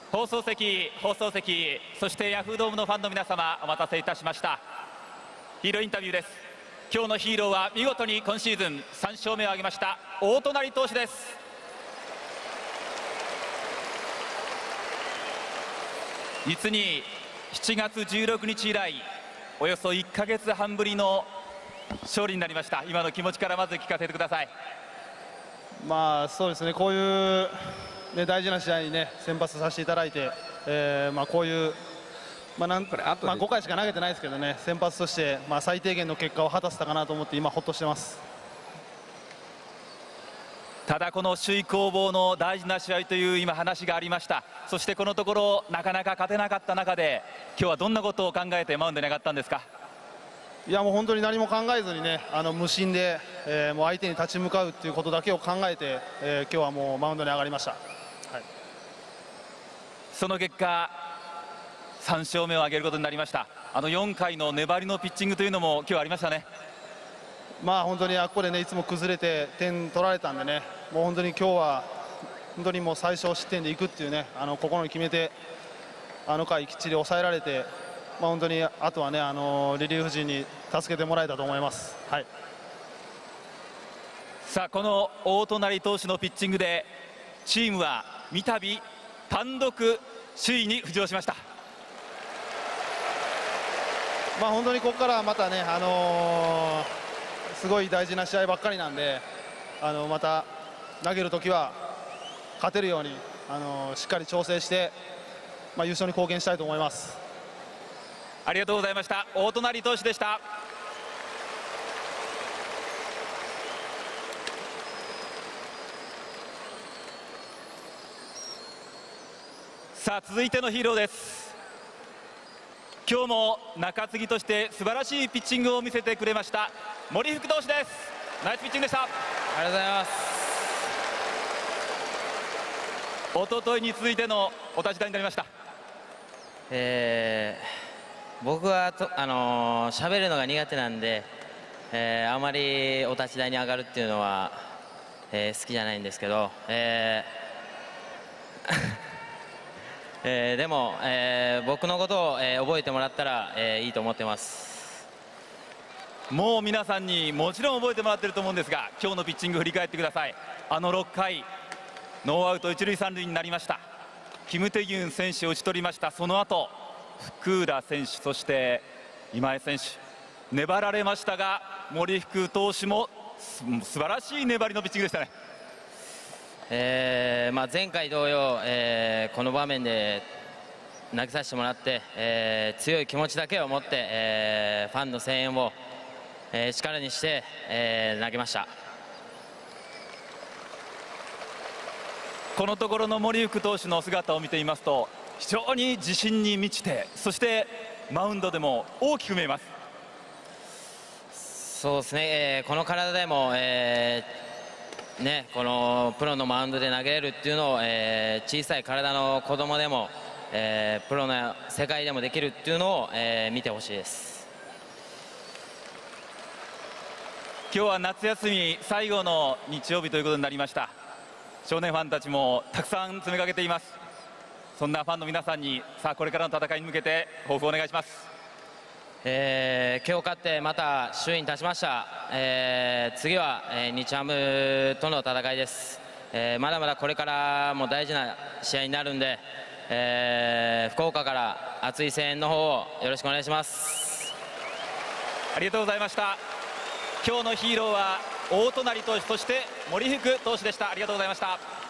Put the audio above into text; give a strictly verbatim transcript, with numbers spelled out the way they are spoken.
放送席、放送席、そしてヤフードームのファンの皆様、お待たせいたしました。ヒーローインタビューです。今日のヒーローは見事に今シーズンさん勝目を挙げました大隣投手です。実にしちがつじゅうろくにち以来、およそいっかげつはんぶりの勝利になりました。今の気持ちからまず聞かせてください。 まあそうですね、こういう、ね、大事な試合に、ね、先発させていただいて、えーまあ、こういう、まあなんまあ、ごかいしか投げてないですけどね、先発として、まあ、最低限の結果を果たせたかなと思って今、ほっとしてます。 ただこの首位攻防の大事な試合という今話がありました。そしてこのところなかなか勝てなかった中で、今日はどんなことを考えてマウンドに上がったんですか？ いやもう本当に何も考えずにね、あの無心で、えー、もう相手に立ち向かうっていうことだけを考えて、えー、今日はもうマウンドに上がりました。はい、 その結果さん勝目を挙げることになりました。あのよんかいの粘りのピッチングというのも今日ありましたね。 まあ本当にあここでねいつも崩れて点取られたんでね、もう本当に今日は本当にもう最小失点でいくっていうね、あの心に決めてあの回きっちり抑えられて、まあ本当にあとはね、あのリリーフ陣に助けてもらえたと思います。はい、 さあこの大隣投手のピッチングでチームは三度単独首位に浮上しました。 まあ本当にここからまたね、あのーすごい大事な試合ばっかりなんで、あのまた投げるときは勝てるように、あのしっかり調整して、まあ、優勝に貢献したいと思います。 ありがとうございました。大隣投手でした。さあ続いてのヒーローです。今日も中継ぎとして素晴らしいピッチングを見せてくれました森福投手です。ナイスピッチングでした。 ありがとうございます。 一昨日に続いてのお立ち台になりました。 えー、僕はと、あのー、喋るのが苦手なんで、えー、あまりお立ち台に上がるっていうのは、えー、好きじゃないんですけど、えーえー、でも、えー、僕のことを、えー、覚えてもらったら、えー、いいと思ってます。 もう皆さんにもちろん覚えてもらっていると思うんですが、今日のピッチング振り返ってください。あのろっかいノーアウト一塁三塁になりました。キム・テギュン選手を打ち取りました。その後福浦選手、そして今江選手粘られましたが、森福投手もす素晴らしい粘りのピッチングでしたね。 えーまあ、前回同様、えー、この場面で投げさせてもらって、えー、強い気持ちだけを持って、えー、ファンの声援を、えー、力にして、えー、投げました。 このところの森福投手の姿を見ていますと、非常に自信に満ちて、そしてマウンドでも大きく見えます。 そうですね、えー、この体でも、えーね、このプロのマウンドで投げれるっていうのを、えー、小さい体の子供でも、えー、プロの世界でもできるっていうのを、えー、見てほしいです。 今日は夏休み最後の日曜日ということになりました。少年ファンたちもたくさん詰めかけています。そんなファンの皆さんに、さあこれからの戦いに向けて抱負をお願いします。 えー、今日勝ってまた首位に立ちました。えー、次は、えー、日ハムとの戦いです。えー、まだまだこれからも大事な試合になるんで、えー、福岡から熱い声援の方をよろしくお願いします。 ありがとうございました。今日のヒーローは大隣投手、そして森福投手でした。ありがとうございました。